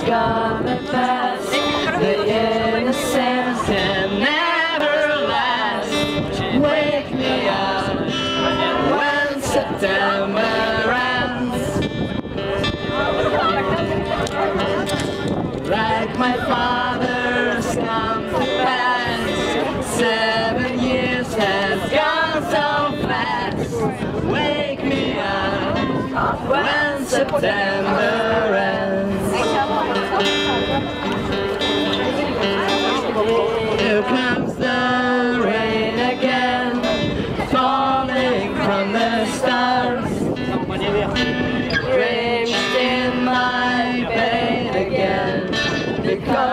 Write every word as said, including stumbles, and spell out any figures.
come and pass. The innocence can never last. Wake me up when September ends. Like my father's come to pass. Seven years has gone so fast. Wake me up when September ends. Here comes the rain again, falling from the stars. Drenched in my bed again, because